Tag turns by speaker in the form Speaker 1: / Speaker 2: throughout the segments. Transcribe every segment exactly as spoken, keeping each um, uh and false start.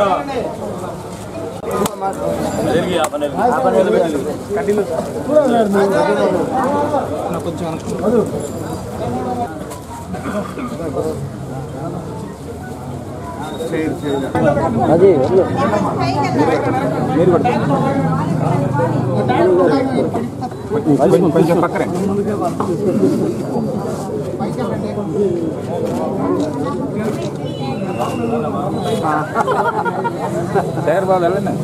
Speaker 1: అది
Speaker 2: కొంచెం పక్కనే టైర్ బాగా వెళ్ళండి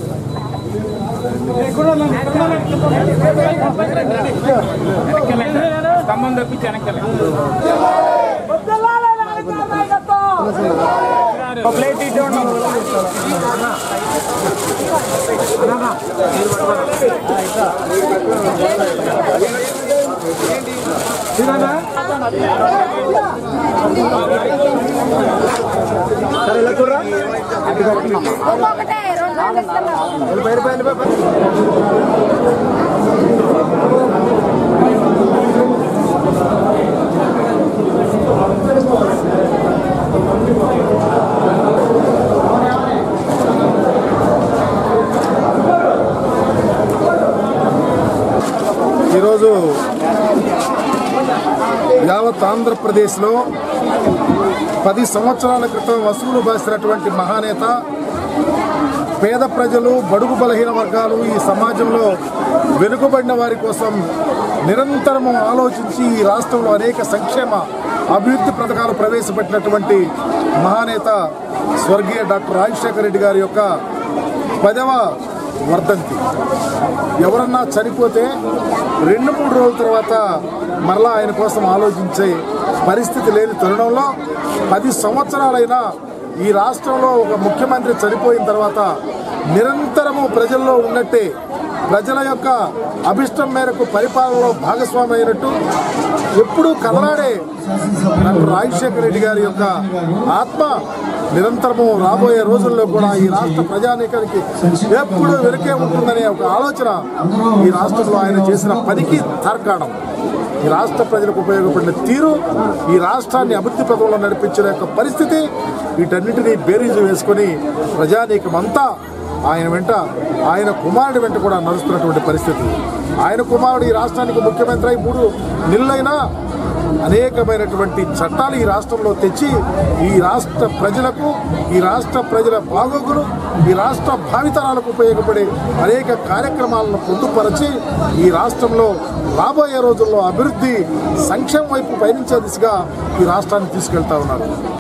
Speaker 2: స్తంభం తప్పించి వెనక్కి ప్లేట్ ఇవ్వండి సరే ఇలా చూడరా ఈరోజు యావత్ ఆంధ్రప్రదేశ్లో పది సంవత్సరాల క్రితం వసూలు బాసినటువంటి మహానేత, పేద ప్రజలు, బడుగు బలహీన వర్గాలు, ఈ సమాజంలో వెనుకబడిన వారి కోసం నిరంతరము ఆలోచించి ఈ రాష్ట్రంలో అనేక సంక్షేమ అభివృద్ధి పథకాలు ప్రవేశపెట్టినటువంటి మహానేత స్వర్గీయ డాక్టర్ రాజశేఖర రెడ్డి గారి యొక్క పదవ వర్ధంతి. ఎవరన్నా చనిపోతే రెండు మూడు రోజుల తర్వాత మరలా ఆయన కోసం ఆలోచించే పరిస్థితి లేని తరుణంలో పది సంవత్సరాలైనా ఈ రాష్ట్రంలో ఒక ముఖ్యమంత్రి చనిపోయిన తర్వాత నిరంతరము ప్రజల్లో ఉన్నట్టే ప్రజల యొక్క అభిష్టం మేరకు పరిపాలనలో భాగస్వామి అయినట్టు ఎప్పుడూ కదలాడే డాక్టర్ రాజశేఖర రెడ్డి గారి యొక్క ఆత్మ నిరంతరము రాబోయే రోజుల్లో కూడా ఈ రాష్ట్ర ప్రజానీకానికి ఎప్పుడూ వెనుకే ఉంటుందనే ఒక ఆలోచన ఈ రాష్ట్రంలో ఆయన చేసిన పనికి తార్కాణం. ఈ రాష్ట్ర ప్రజలకు ఉపయోగపడిన తీరు, ఈ రాష్ట్రాన్ని అభివృద్ధి పథంలో నడిపించిన యొక్క పరిస్థితి, వీటన్నింటినీ బేరీజు వేసుకొని ప్రజానీకమంతా ఆయన వెంట, ఆయన కుమారుడి వెంట కూడా నడుస్తున్నటువంటి పరిస్థితి. ఆయన కుమారుడు ఈ రాష్ట్రానికి ముఖ్యమంత్రి అయి మూడు నెలలైనా అనేకమైనటువంటి చట్టాలు ఈ రాష్ట్రంలో తెచ్చి ఈ రాష్ట్ర ప్రజలకు, ఈ రాష్ట్ర ప్రజల బాగోగులు, ఈ రాష్ట్ర భావితరాలకు ఉపయోగపడే అనేక కార్యక్రమాలను పొందుపరచి ఈ రాష్ట్రంలో రాబోయే రోజుల్లో అభివృద్ధి, సంక్షేమం వైపు పయనించే దిశగా ఈ రాష్ట్రాన్ని తీసుకెళ్తా ఉన్నారు.